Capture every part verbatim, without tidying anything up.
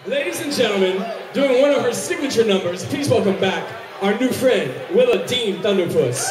Ladies and gentlemen, doing one of her signature numbers, please welcome back our new friend, Willa Dean Thunderpuss.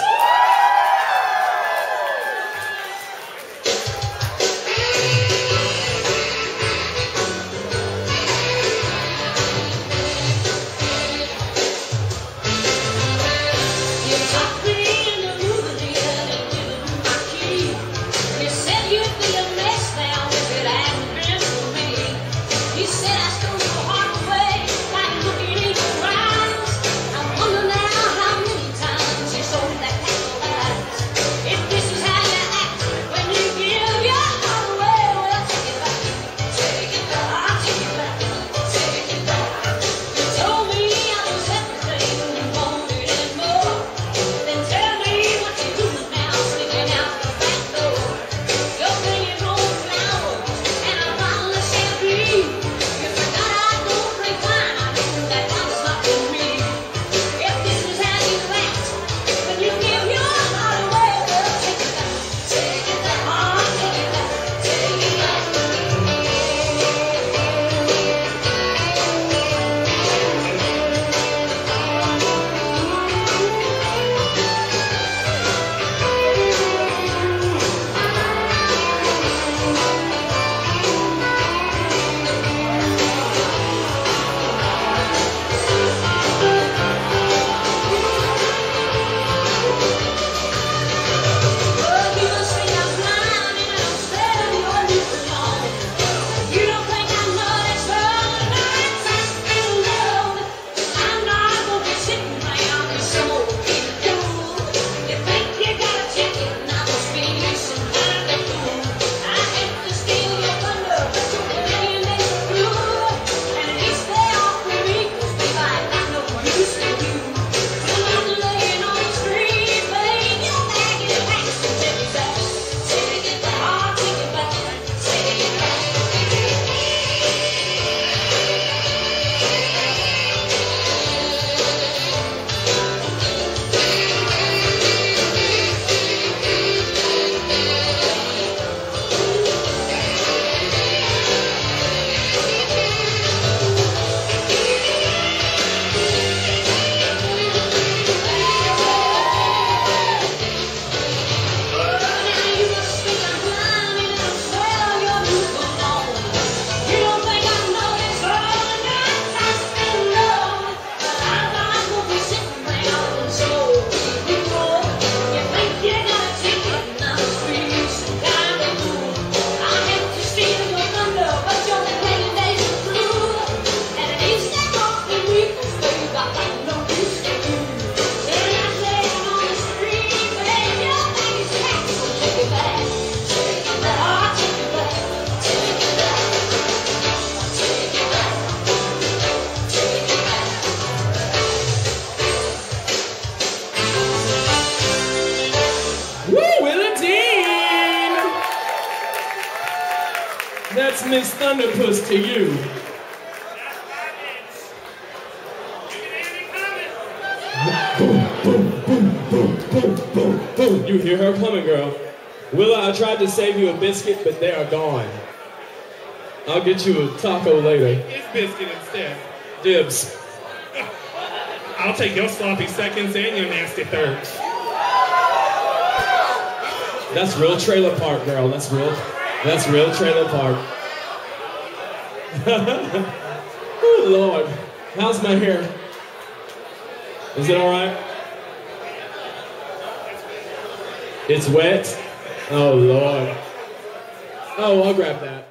That's Miss Thunderpuss to you. Boom, boom, boom, boom, boom, boom, boom. You hear her coming, girl. Willa, I tried to save you a biscuit, but they are gone. I'll get you a taco later. It's biscuit instead. Dibs. I'll take your sloppy seconds and your nasty thirds. That's real trailer park, girl. That's real. That's real trailer park. Oh, Lord. How's my hair? Is it all right? It's wet? Oh, Lord. Oh, I'll grab that.